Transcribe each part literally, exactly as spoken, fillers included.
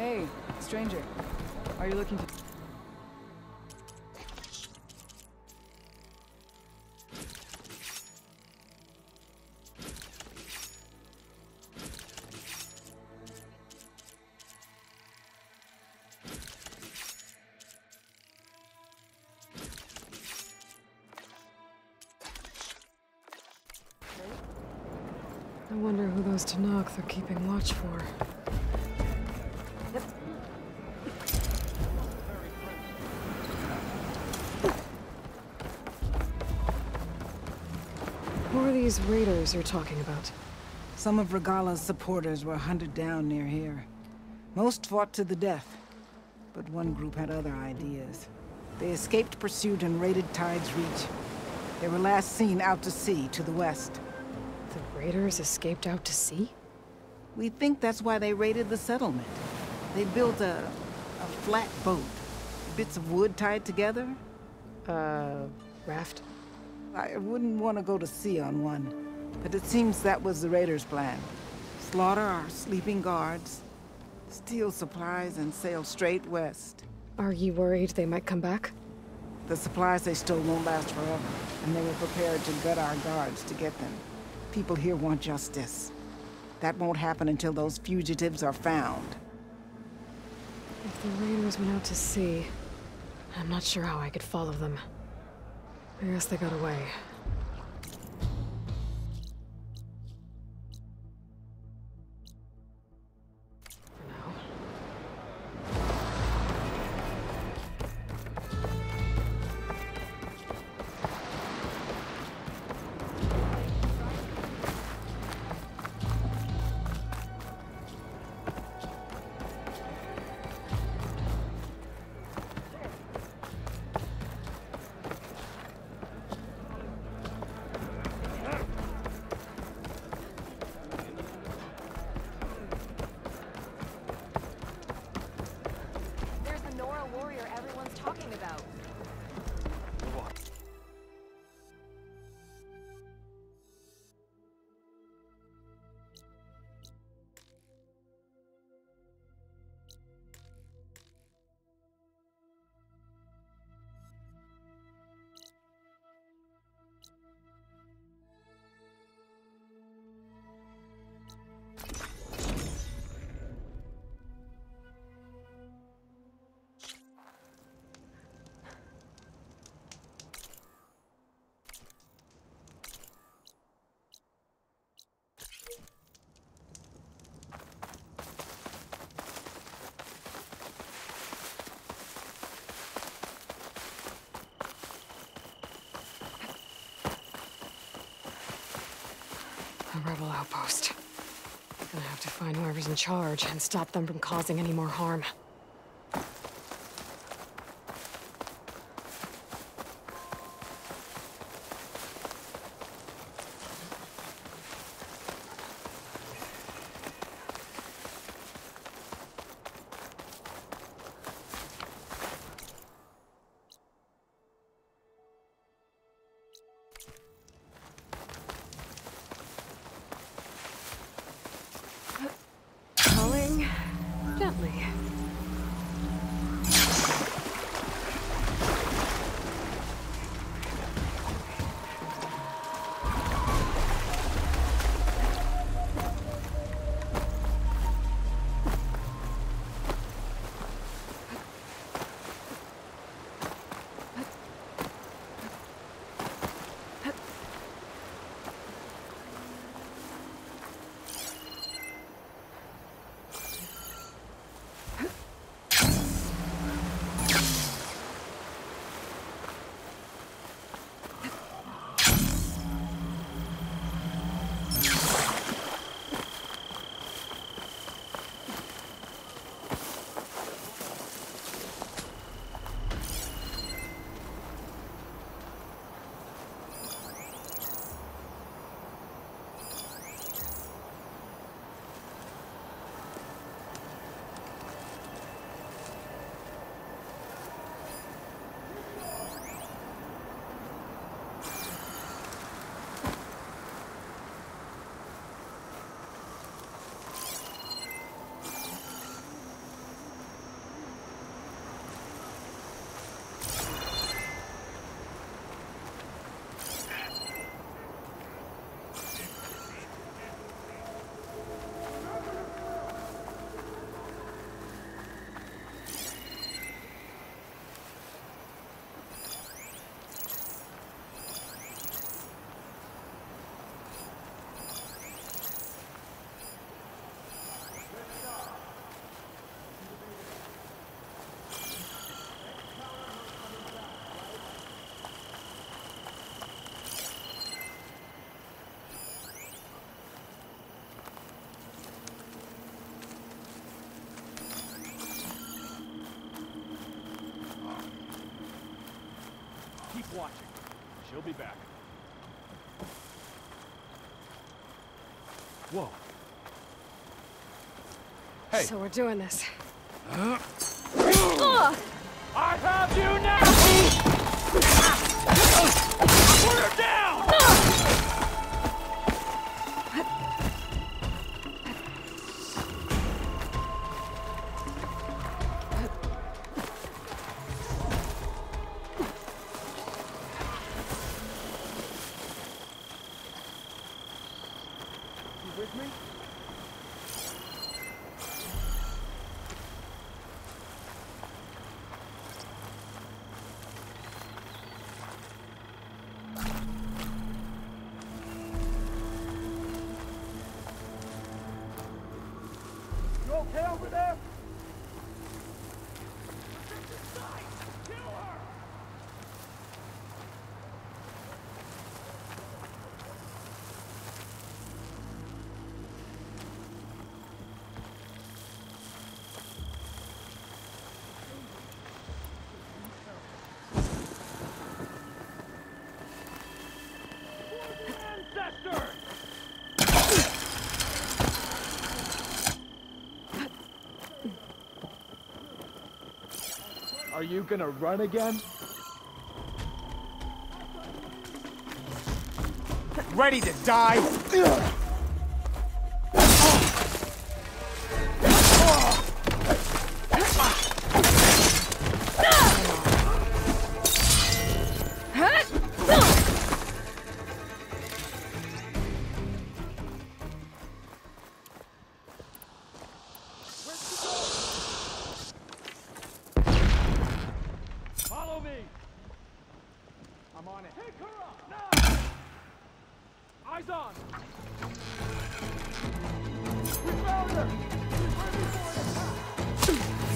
Hey, stranger. Are you looking to... I wonder who those Tenakth are keeping watch for. Who are these raiders you're talking about? Some of Regalla's supporters were hunted down near here. Most fought to the death, but one group had other ideas. They escaped pursuit and raided Tide's Reach. They were last seen out to sea, to the west. The raiders escaped out to sea? We think that's why they raided the settlement. They built a... a flat boat. Bits of wood tied together. Uh, raft? I wouldn't want to go to sea on one, but it seems that was the raiders' plan. Slaughter our sleeping guards, steal supplies, and sail straight west. Are you worried they might come back? The supplies they stole won't last forever, and they were prepared to gut our guards to get them. People here want justice. That won't happen until those fugitives are found. If the raiders went out to sea, I'm not sure how I could follow them. I guess they got away. For now. There's the Nora warrior everyone's talking about. A rebel outpost. Gonna have to find whoever's in charge and stop them from causing any more harm. Calling gently. He'll be back. Whoa. Hey. So we're doing this. Huh? I have you now! Put her down! You with me? You okay over there? Kill her! Ancestors! Are you gonna run again? Ready to die? Follow me! I'm on it. Pick her up! Now! Eyes on! We found her! She's ready for an attack!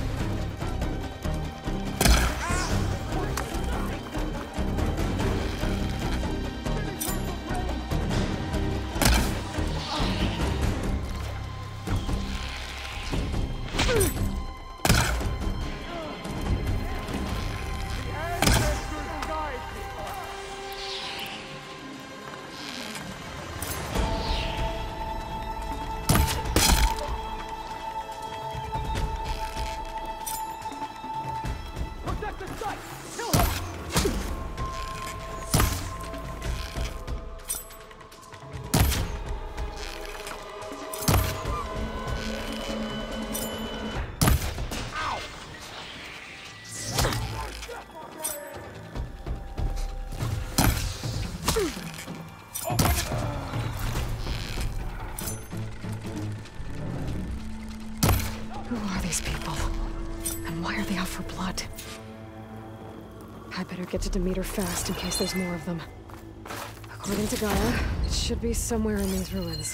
Protect the site! Kill her! Who are these people? And why are they out for blood? I better get to Demeter fast in case there's more of them. According to Gaia, it should be somewhere in these ruins.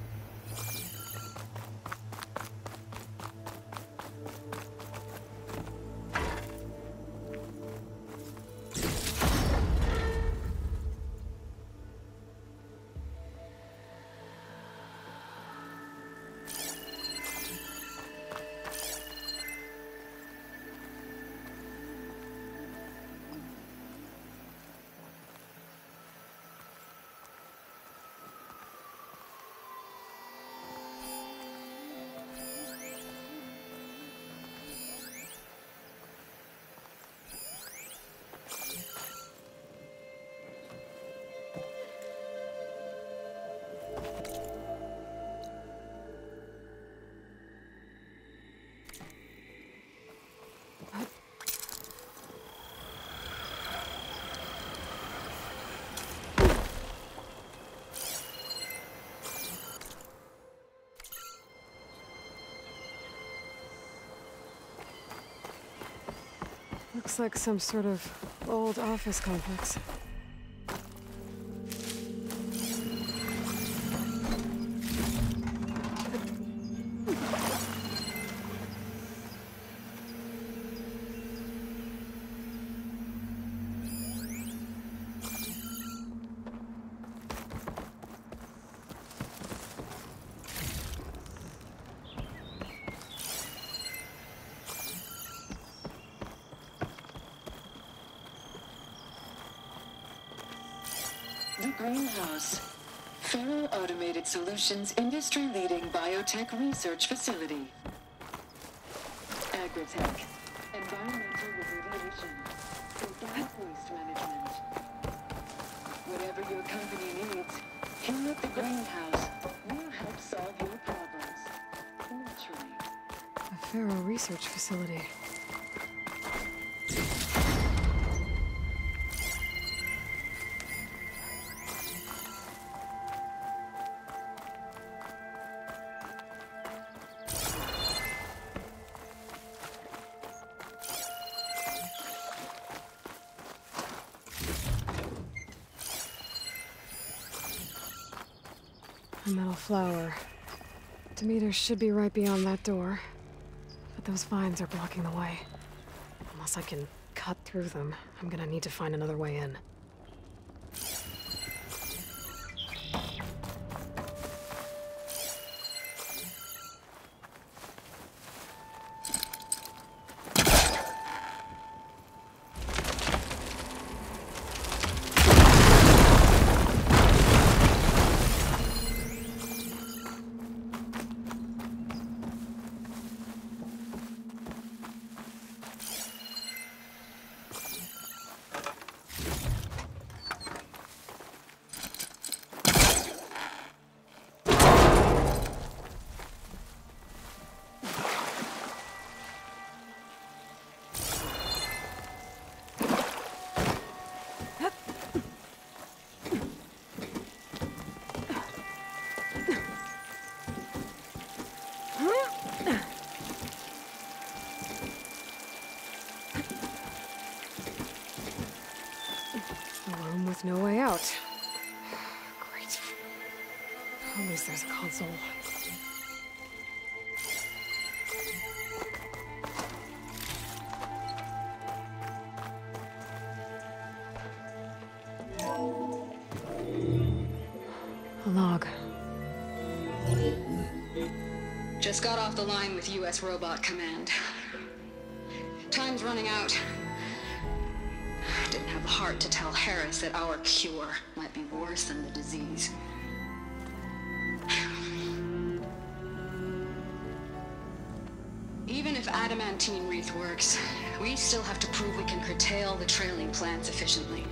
Looks like some sort of old office complex. Greenhouse. Faro Automated Solutions industry-leading biotech research facility. Agritech. Environmental remediation. Organic waste management. Whatever your company needs, here at the Greenhouse, we'll help solve your problems. Naturally. A Faro research facility. A metal flower. Demeter should be right beyond that door. But those vines are blocking the way. Unless I can cut through them, I'm gonna need to find another way in. With no way out. Great. At least there's a console. A log. Just got off the line with U S Robot Command. Time's running out. Didn't have the heart to tell Harris that our cure might be worse than the disease. Even if adamantine wreath works, we still have to prove we can curtail the trailing plants efficiently.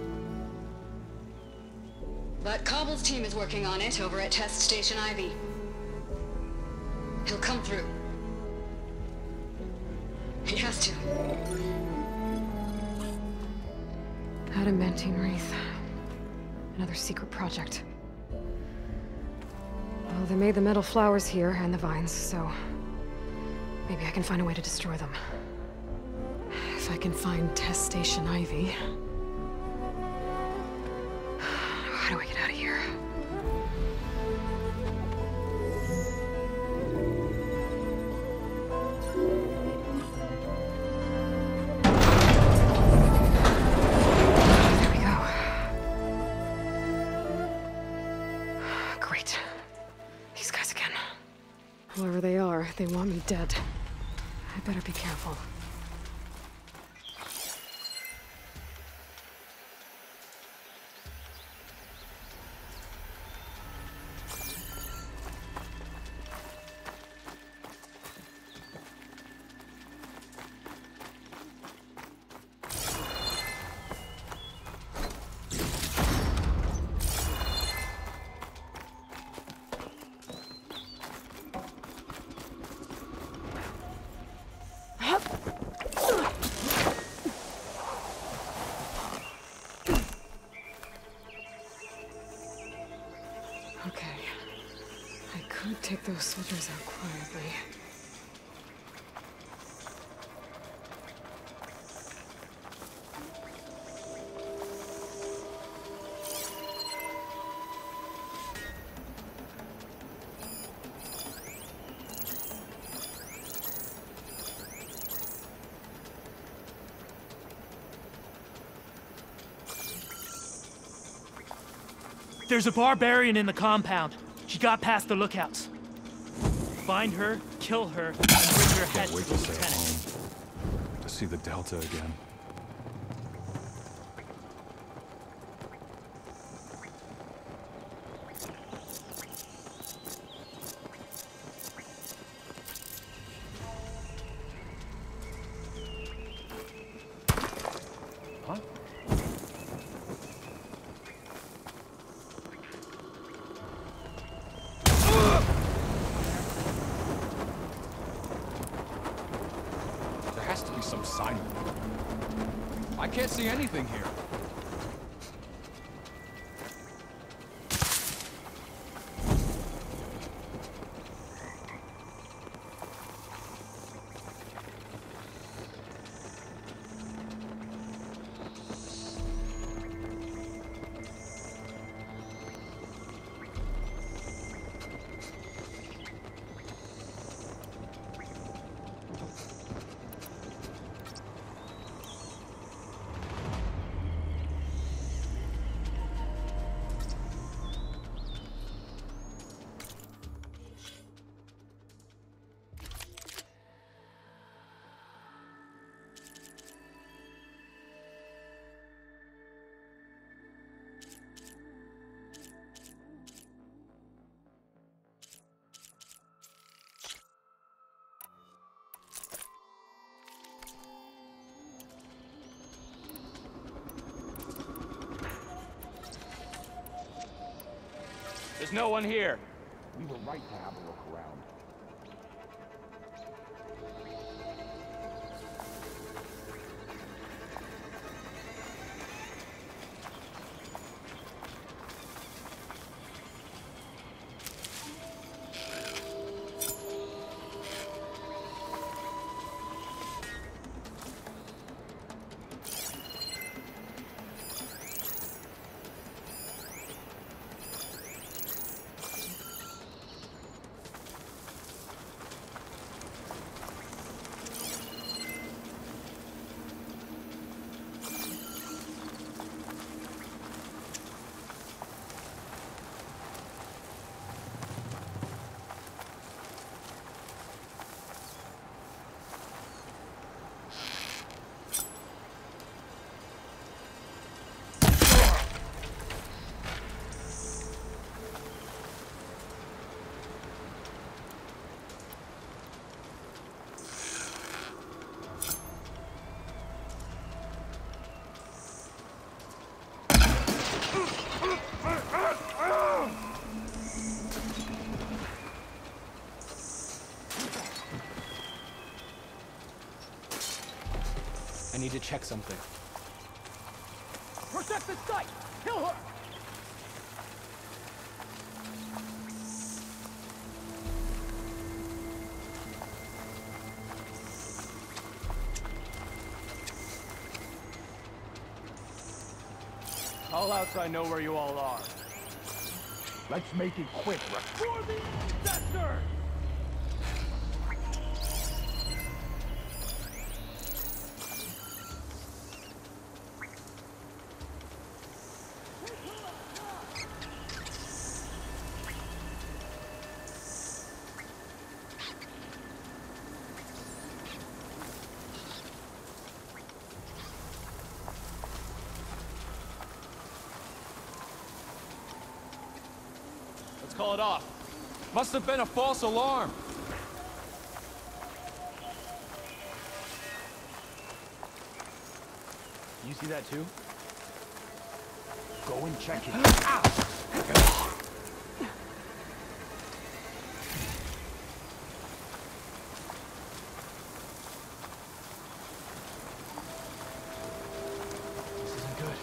But Cobble's team is working on it over at Test Station Ivy. He'll come through. He has to. Adamantine wreath. Another secret project. Well, they made the metal flowers here and the vines, so maybe I can find a way to destroy them. If I can find Test Station Ivy. How do I get out of here? Whoever they are, they want me dead. I better be careful. Okay. I could take those soldiers out quietly. There's a barbarian in the compound. She got past the lookouts. Find her, kill her, and bring her head to the lieutenant. Home. To see the Delta again. some sign. I can't see anything here. There's no one here. We were right to have a look around. I need to check something. Protect the site! Kill her! Call out so I know where you all are. Let's make it quick, Russ. For the ancestors! Let's call it off. Must have been a false alarm. You see that too? Go and check it. This isn't good.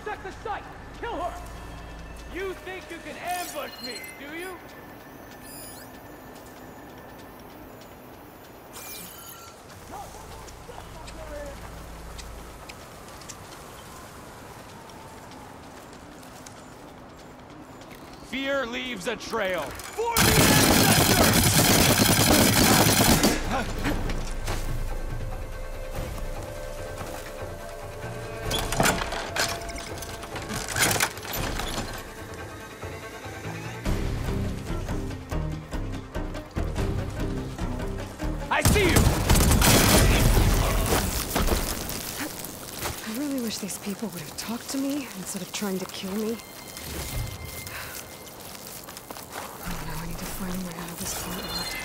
Check the site! Kill her! You think you can ambush me, do you? Fear leaves a trail. For the ancestors! I see you! I really wish these people would have talked to me instead of trying to kill me. Oh no, I need to find a way out of this courtyard.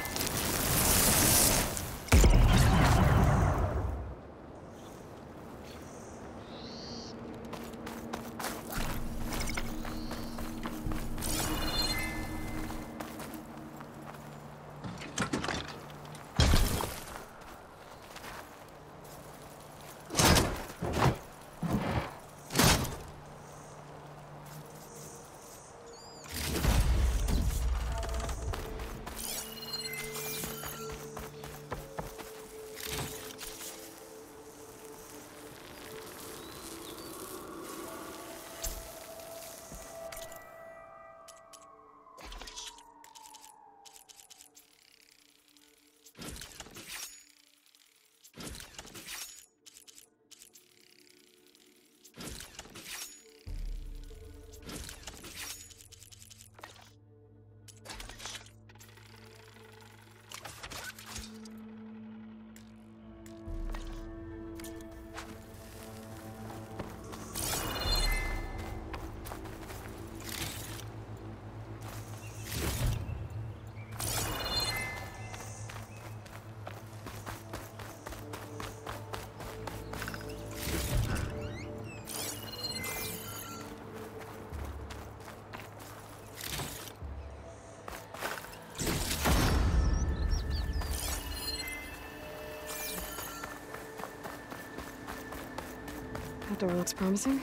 That door looks promising.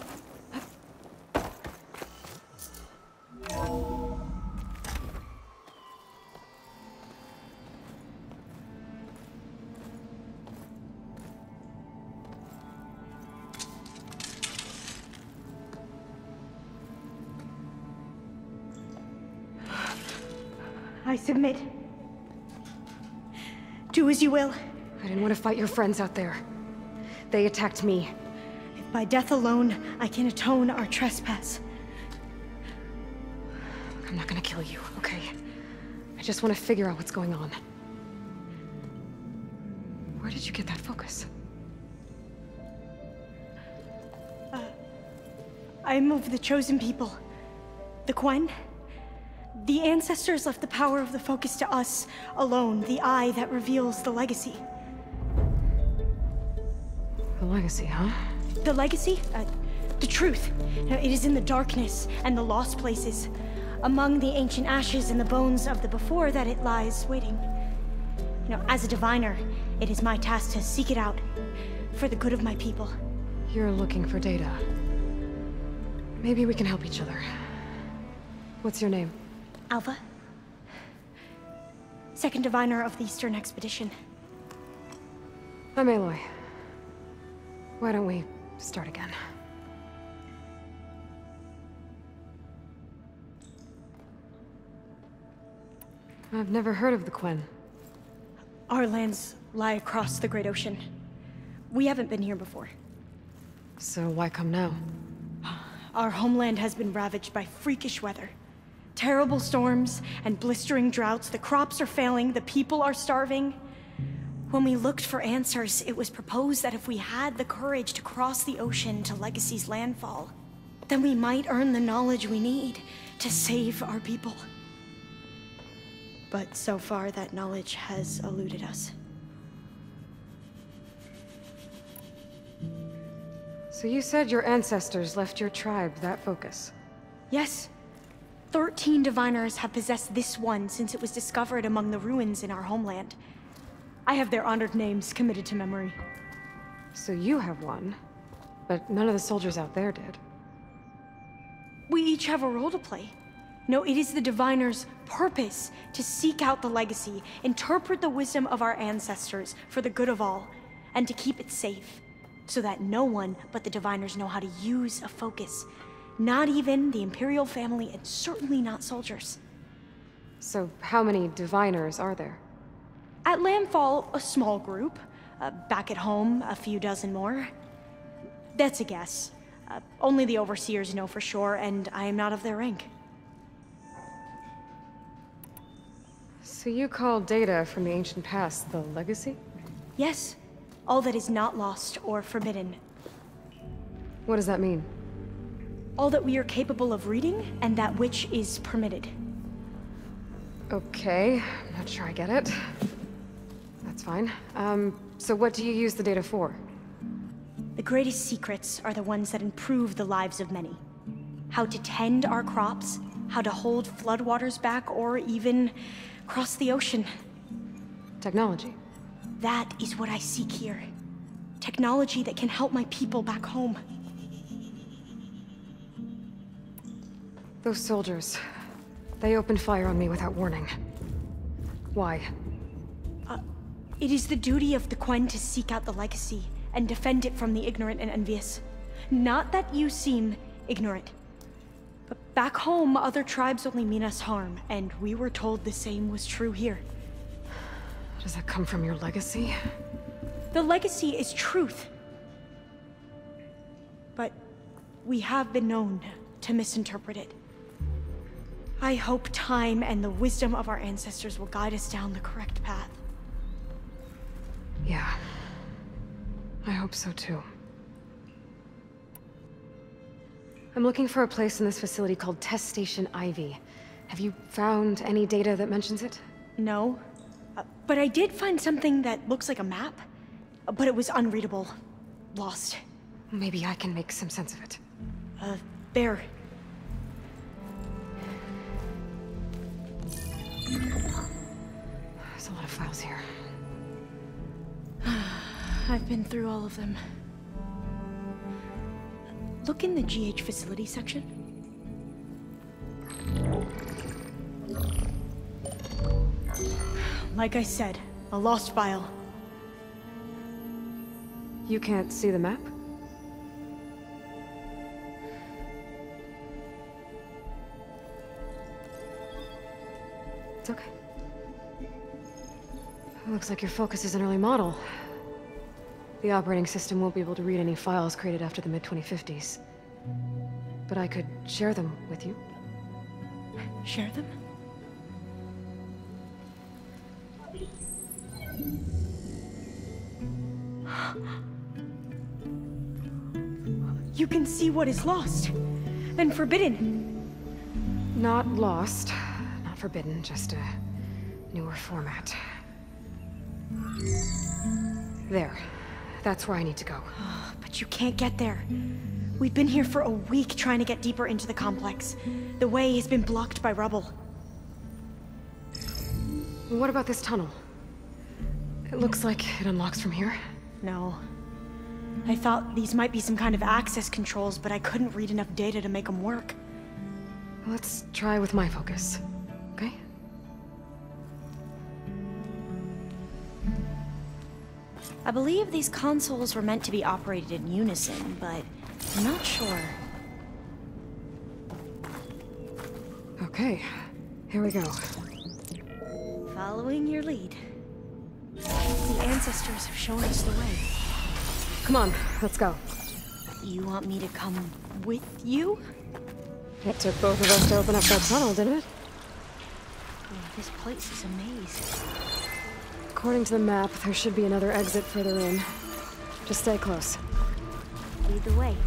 I submit. Do as you will. I didn't want to fight your friends out there. They attacked me. If by death alone I can atone our trespass. I'm not gonna kill you, okay? I just want to figure out what's going on. Where did you get that focus? Uh, I moved the chosen people. The Quen. The ancestors left the power of the focus to us alone, the eye that reveals the legacy. The legacy, huh? The legacy? Uh, the truth. You know, it is in the darkness and the lost places, among the ancient ashes and the bones of the before that it lies waiting. You know, as a diviner, it is my task to seek it out for the good of my people. You're looking for data. Maybe we can help each other. What's your name? Alva. Second diviner of the Eastern Expedition. I'm Aloy. Why don't we start again? I've never heard of the Quen. Our lands lie across the Great Ocean. We haven't been here before. So why come now? Our homeland has been ravaged by freakish weather. Terrible storms and blistering droughts. The crops are failing, the people are starving. When we looked for answers, it was proposed that if we had the courage to cross the ocean to Legacy's landfall, then we might earn the knowledge we need to save our people. But so far, that knowledge has eluded us. So you said your ancestors left your tribe that focus? Yes. Thirteen diviners have possessed this one since it was discovered among the ruins in our homeland. I have their honored names committed to memory. So you have one, but none of the soldiers out there did. We each have a role to play. No, it is the Diviner's purpose to seek out the legacy, interpret the wisdom of our ancestors for the good of all, and to keep it safe, so that no one but the Diviners know how to use a focus. Not even the Imperial family, and certainly not soldiers. So how many Diviners are there? At Landfall, a small group. Uh, back at home, a few dozen more. That's a guess. Uh, only the Overseers know for sure, and I am not of their rank. So you call data from the ancient past the legacy? Yes. All that is not lost or forbidden. What does that mean? All that we are capable of reading, and that which is permitted. Okay, I'm not sure I get it. That's fine. Um, so what do you use the data for? The greatest secrets are the ones that improve the lives of many. How to tend our crops, how to hold floodwaters back, or even cross the ocean. Technology. That is what I seek here. Technology that can help my people back home. Those soldiers, they opened fire on me without warning. Why? Uh, it is the duty of the Quen to seek out the legacy and defend it from the ignorant and envious. Not that you seem ignorant. But back home, other tribes only mean us harm, and we were told the same was true here. Does that come from your legacy? The legacy is truth. But we have been known to misinterpret it. I hope time and the wisdom of our ancestors will guide us down the correct path. Yeah. I hope so too. I'm looking for a place in this facility called Test Station Ivy. Have you found any data that mentions it? No. Uh, but I did find something that looks like a map. Uh, but it was unreadable. Lost. Maybe I can make some sense of it. Uh, Bear. There's a lot of files here. I've been through all of them. Look in the G H facility section. Like I said, a lost file. You can't see the map? It's okay. It looks like your focus is an early model. The operating system won't be able to read any files created after the mid twenty fifties. But I could share them with you. Share them? You can see what is lost and forbidden. Not lost, not forbidden, just a newer format. There. That's where I need to go. But you can't get there. We've been here for a week trying to get deeper into the complex. The way has been blocked by rubble. What about this tunnel? It looks like it unlocks from here. No. I thought these might be some kind of access controls, but I couldn't read enough data to make them work. Let's try with my focus, okay? I believe these consoles were meant to be operated in unison, but I'm not sure. Okay, here we go. Following your lead. The ancestors have shown us the way. Come on, let's go. You want me to come with you? It took both of us to open up that tunnel, didn't it? Oh, this place is a maze. According to the map, there should be another exit further in. Just stay close. Lead the way.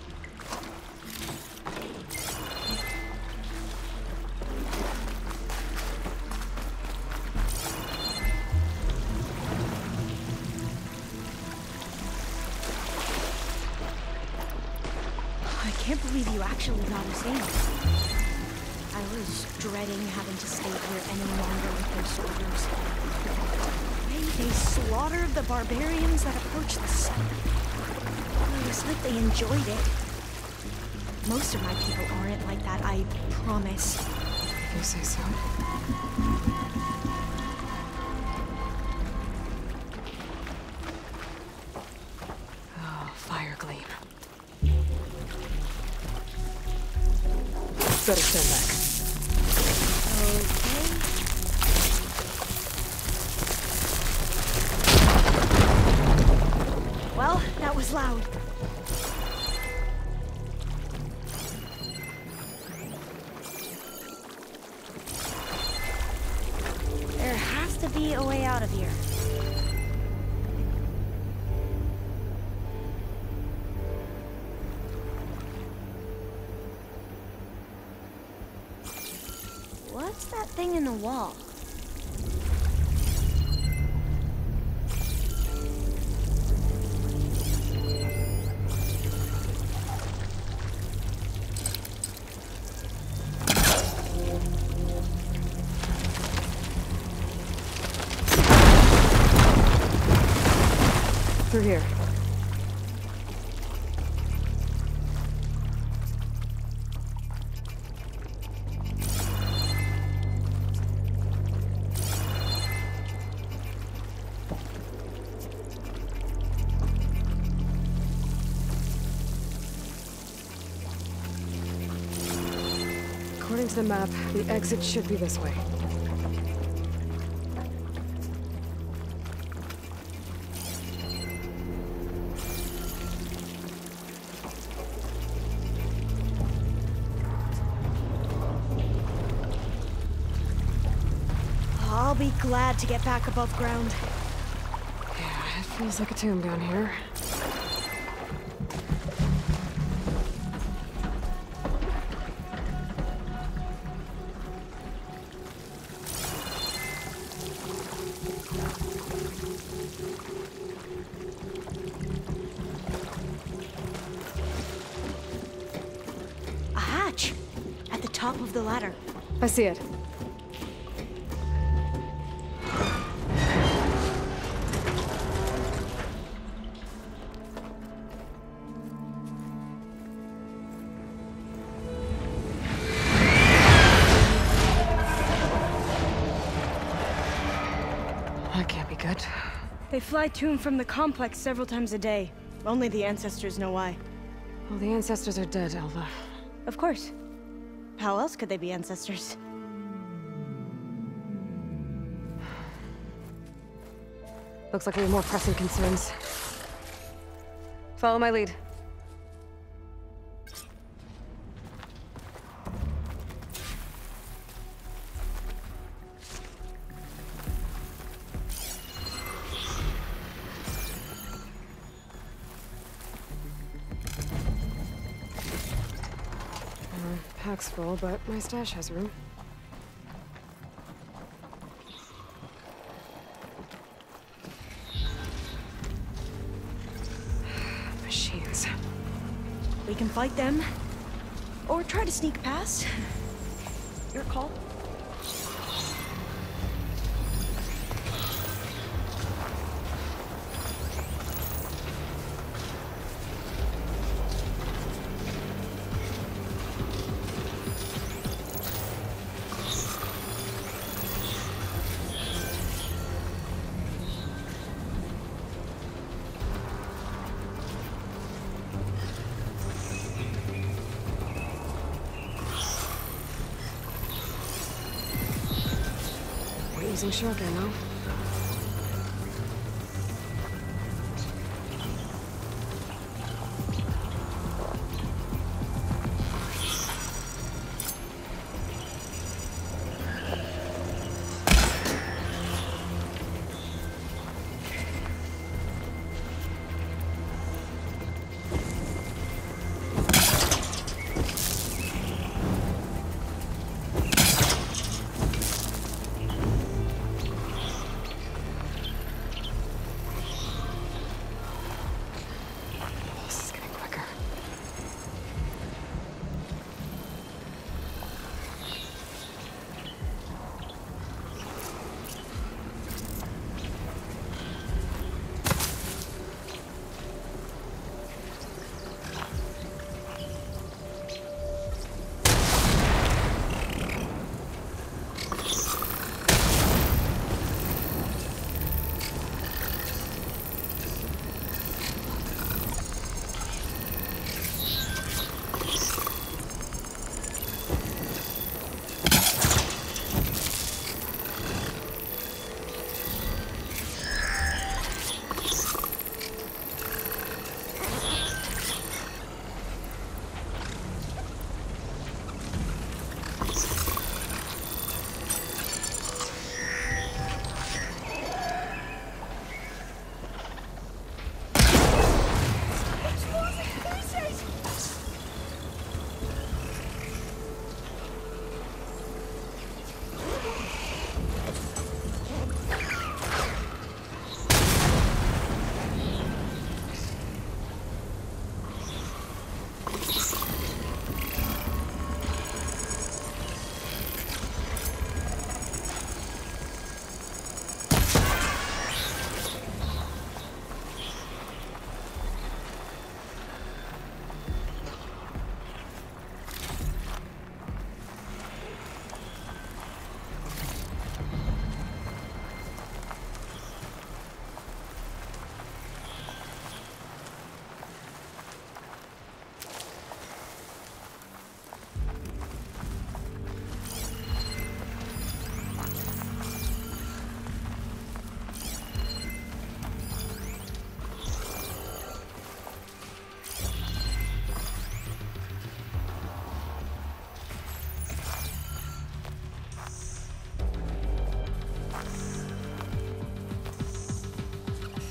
I can't believe you actually got us in. I was dreading having to stay here any longer with those soldiers. They, they slaughtered the barbarians that approached the sun. It was Looks like they enjoyed it. Most of my people aren't like that, I promise. If you say so. Oh, fire gleam. Better stand back. Okay. Well, that was loud. There has to be a way out of here. What's that thing in the wall? Through here. According to the map, the exit should be this way. I'll be glad to get back above ground. Yeah, it feels like a tomb down here. A hatch! At the top of the ladder. I see it. That can't be good. They fly to and from the complex several times a day. Only the ancestors know why. Well, the ancestors are dead, Alva. Of course. How else could they be ancestors? Looks like we have more pressing concerns. Follow my lead. Pack's full, but my stash has room. Machines. We can fight them, or try to sneak past. Your call. Using shock ammo.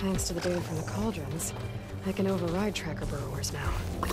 Thanks to the data from the cauldrons, I can override tracker burrowers now.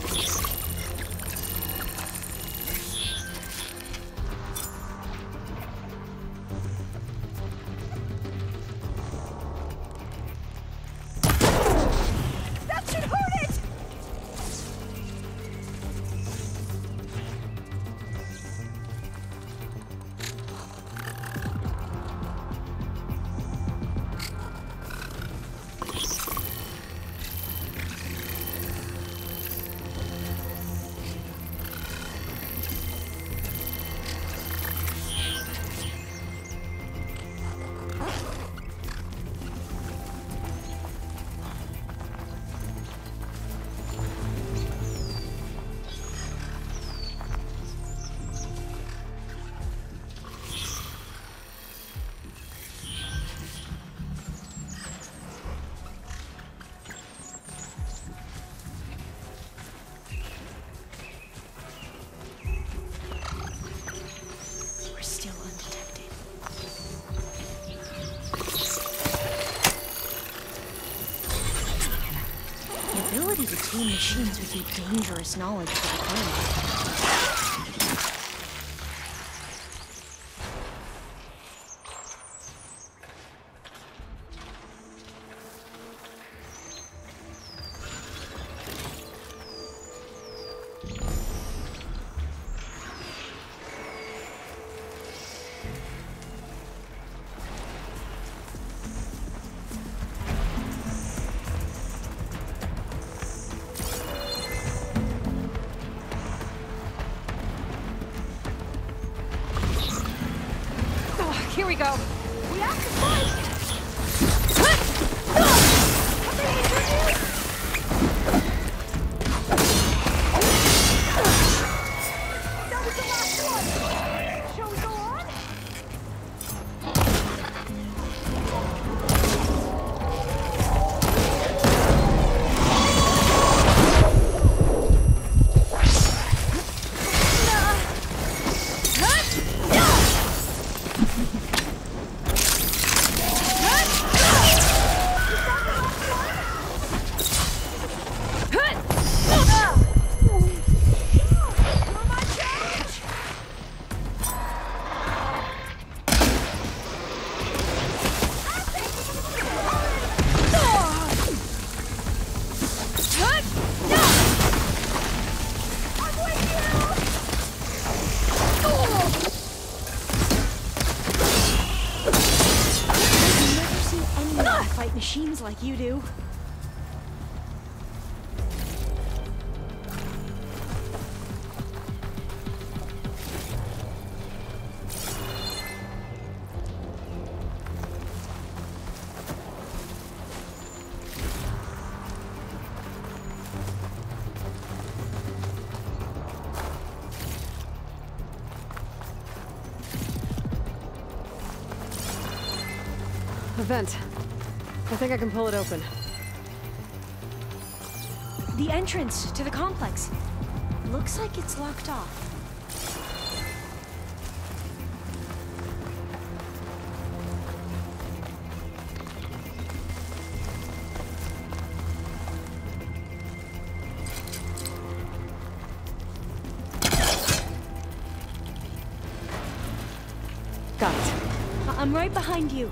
The two machines would be dangerous knowledge for the Claymore. Here we go. We have to fight! That was the last one! Shall we go on? Machines like you do. A vent. I think I can pull it open. The entrance to the complex. Looks like it's locked off. Got it. I- I'm right behind you.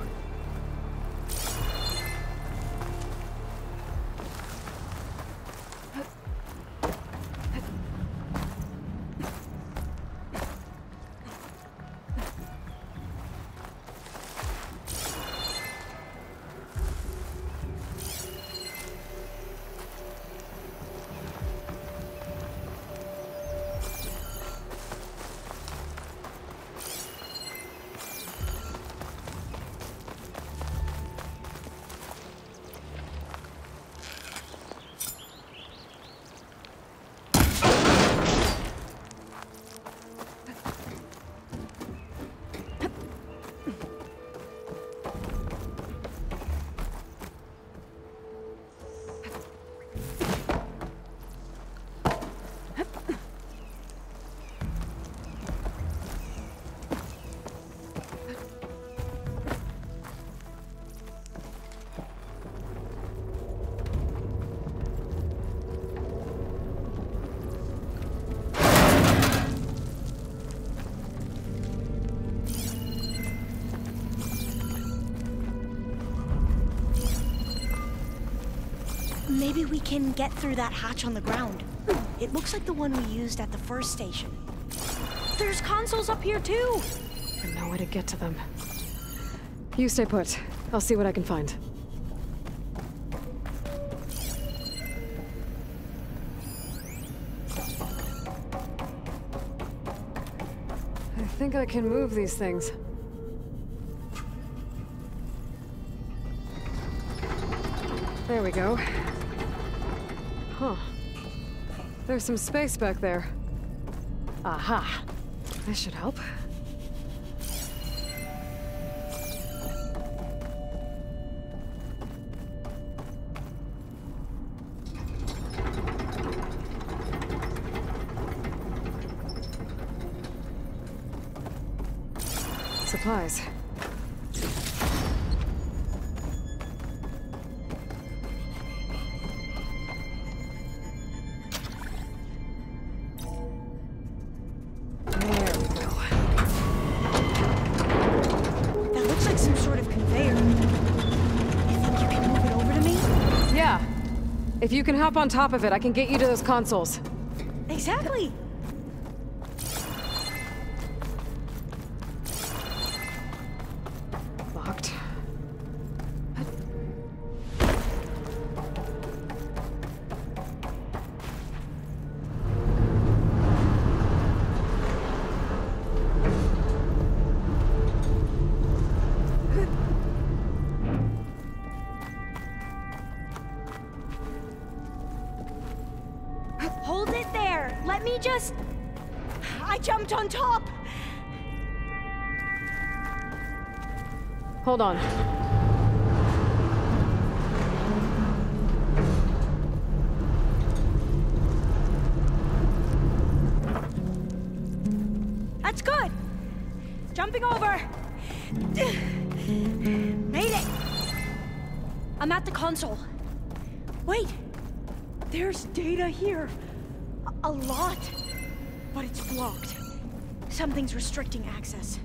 Maybe we can get through that hatch on the ground. It looks like the one we used at the first station. There's consoles up here too! And no way to get to them. You stay put. I'll see what I can find. I think I can move these things. There we go. Huh. There's some space back there. Aha. This should help. Supplies. If you can hop on top of it, I can get you to those consoles. Exactly! Locked. Hold it there! Let me just... I jumped on top! Hold on. That's good! Jumping over! Made it! I'm at the console. Wait! There's data here. A, a lot. But it's blocked. Something's restricting access.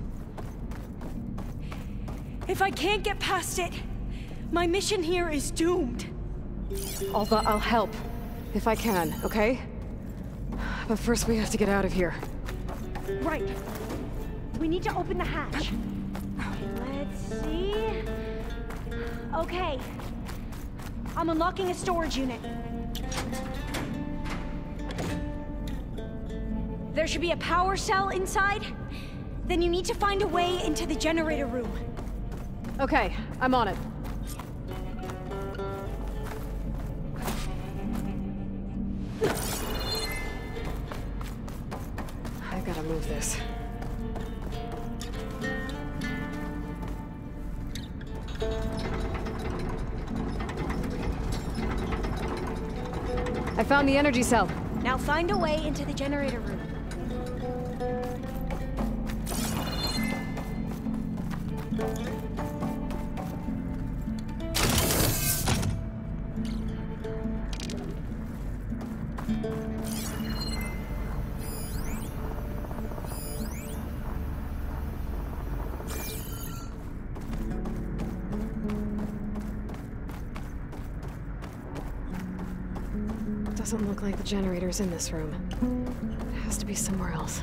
If I can't get past it, my mission here is doomed. Alva, I'll help. If I can, okay? But first we have to get out of here. Right. We need to open the hatch. Let's see... Okay. I'm unlocking a storage unit. There should be a power cell inside. Then you need to find a way into the generator room. Okay, I'm on it. I gotta move this. I found the energy cell. Now find a way into the generator room. Doesn't look like the generator's in this room. It has to be somewhere else.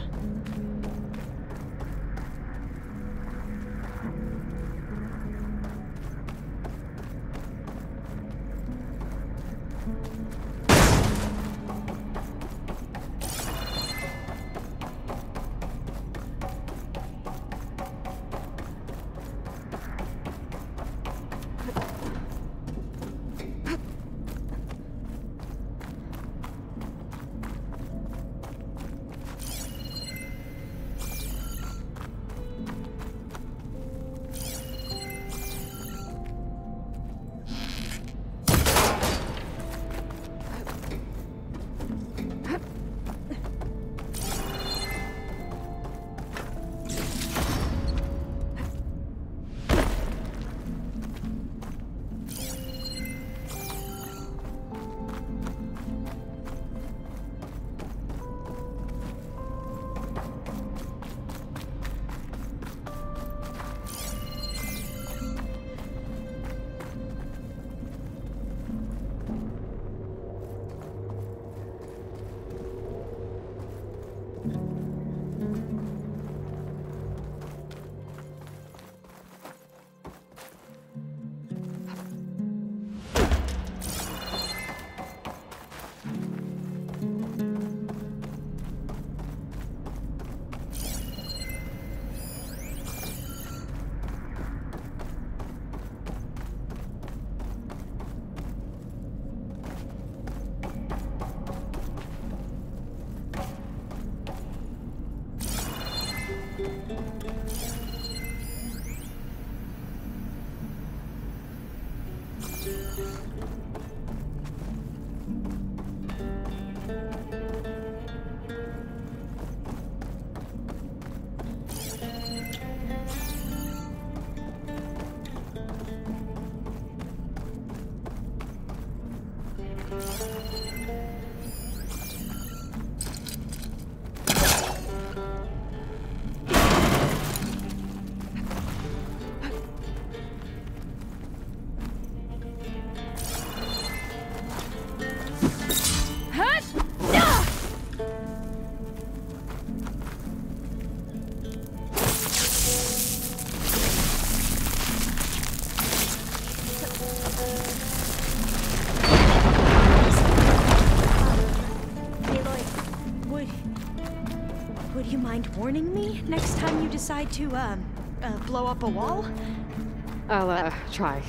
mind warning me next time you decide to, uh, uh blow up a wall? I'll, uh, try.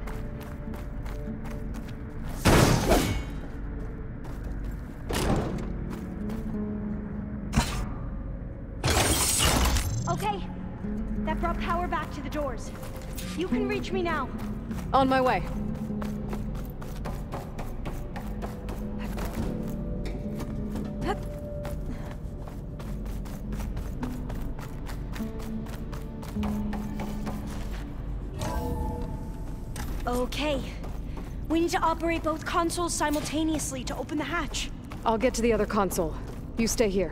Okay. That brought power back to the doors. You can reach me now. On my way. Okay. We need to operate both consoles simultaneously to open the hatch. I'll get to the other console. You stay here.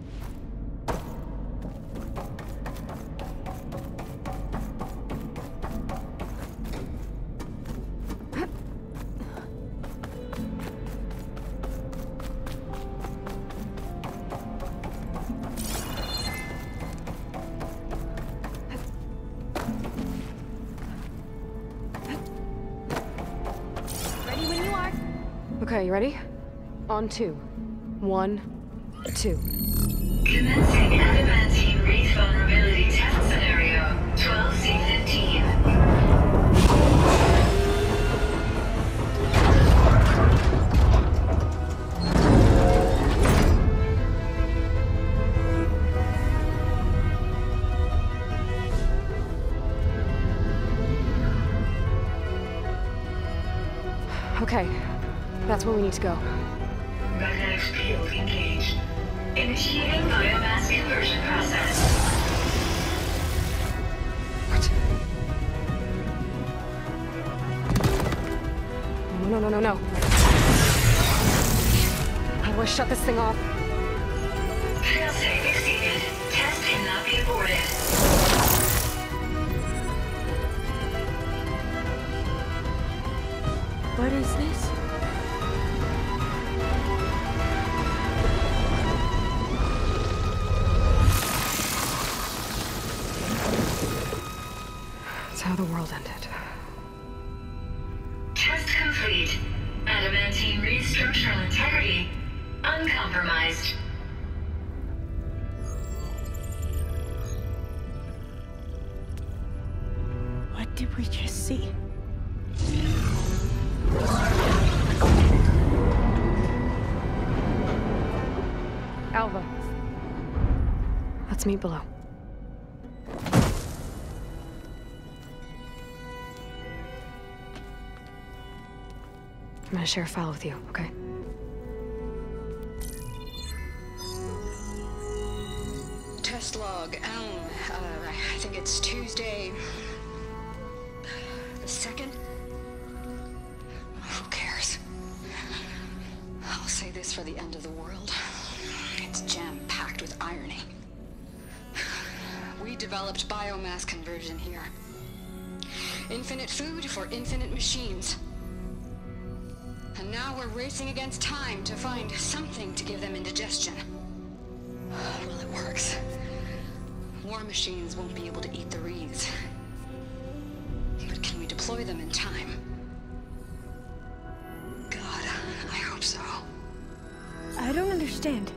Okay, you ready? On two. One, two. Commencing adamantine wreath vulnerability test scenario twelve C fifteen. Okay. That's where we need to go. Magnetic field engaged. Initiating biomass conversion process. What? No, no, no, no, no. How do I shut this thing off? Failsafe exceeded. Test cannot be aborted. What is this? That's how the world ended. Test complete. Adamantine wreath structural integrity uncompromised. What did we just see? Alva. Let's meet below. I'm gonna share a file with you, okay? Test log, Elm. Uh, I think it's Tuesday... the second? Who cares? I'll say this for the end of the world. It's jam-packed with irony. We developed biomass conversion here. Infinite food for infinite machines. And now we're racing against time to find something to give them indigestion. Well, it works. War machines won't be able to eat the wreaths. But can we deploy them in time? God, I hope so. I don't understand.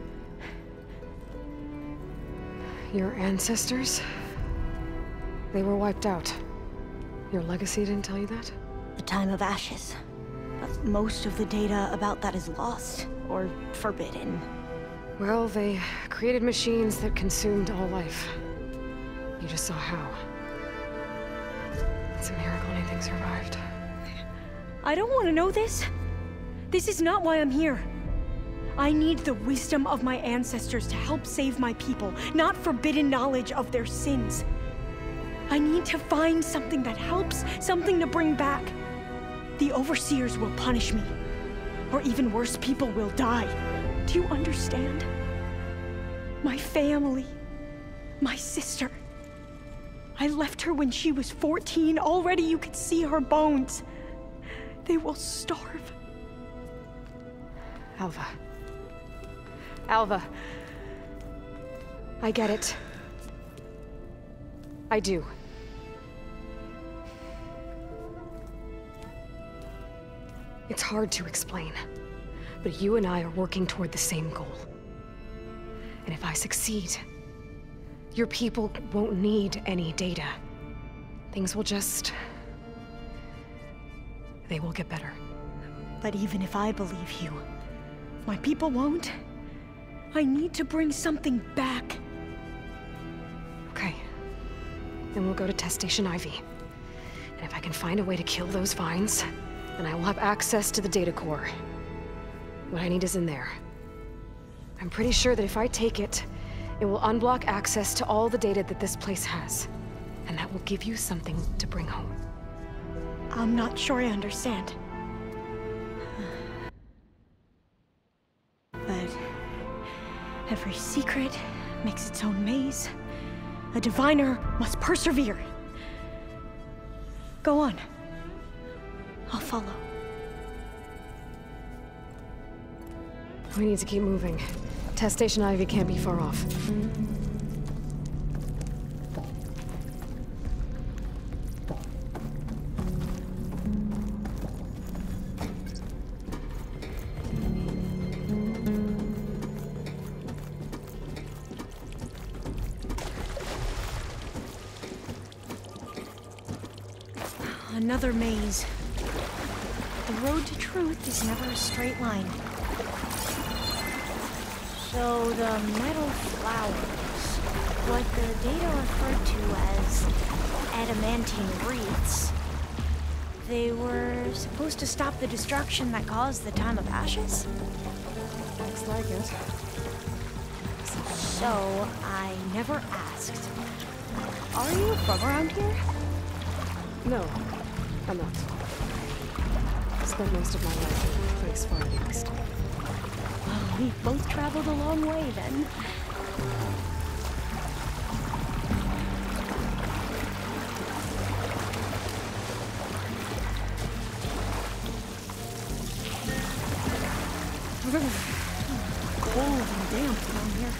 Your ancestors? They were wiped out. Your legacy didn't tell you that? The time of ashes. But most of the data about that is lost, or forbidden. Well, they created machines that consumed all life. You just saw how. It's a miracle anything survived. I don't want to know this. This is not why I'm here. I need the wisdom of my ancestors to help save my people, not forbidden knowledge of their sins. I need to find something that helps, something to bring back. The Overseers will punish me. Or even worse, people will die. Do you understand? My family. My sister. I left her when she was fourteen. Already you could see her bones. They will starve. Alva. Alva. I get it. I do. It's hard to explain, but you and I are working toward the same goal. And if I succeed, your people won't need any data. Things will just... they will get better. But even if I believe you, my people won't. I need to bring something back. Okay. Then we'll go to Test Station Ivy. And if I can find a way to kill those vines, then I will have access to the data core. What I need is in there. I'm pretty sure that if I take it, it will unblock access to all the data that this place has. And that will give you something to bring home. I'm not sure I understand. But every secret makes its own maze. A diviner must persevere. Go on. I'll follow. We need to keep moving. Test Station Ivy can't be far off. Another maze. The road to truth is never a straight line. So the metal flowers, what the data referred to as adamantine wreaths, they were supposed to stop the destruction that caused the Time of Ashes? Looks like it. So, I never asked. Are you from around here? No, I'm not. I spent most of my life in a place far east. Well, we've both traveled a long way then. Cold and damp down here.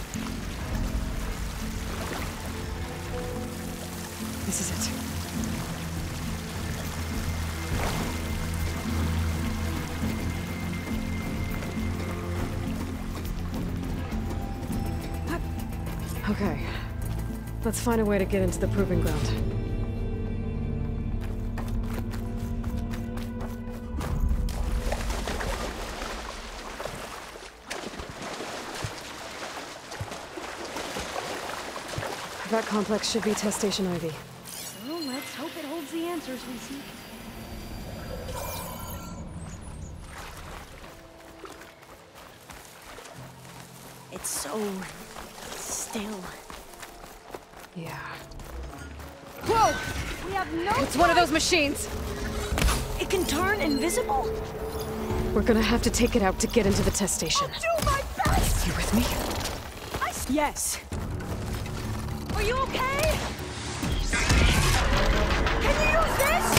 This is it. Okay. Let's find a way to get into the proving ground. That complex should be Test Station Ivy. Well, let's hope it holds the answers we seek. It's so... still. Yeah. Whoa! We have no It's one of those machines! It can turn invisible? We're gonna have to take it out to get into the test station. I'll do my best! You with me? I... Yes. Are you okay? Can you use this?